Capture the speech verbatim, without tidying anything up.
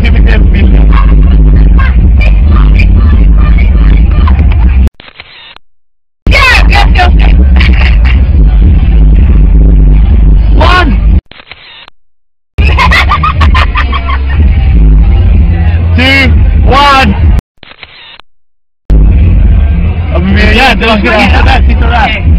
si mister Bill. Yes! Yes! Yes! One! Two! One! Yan, dito na, dito na.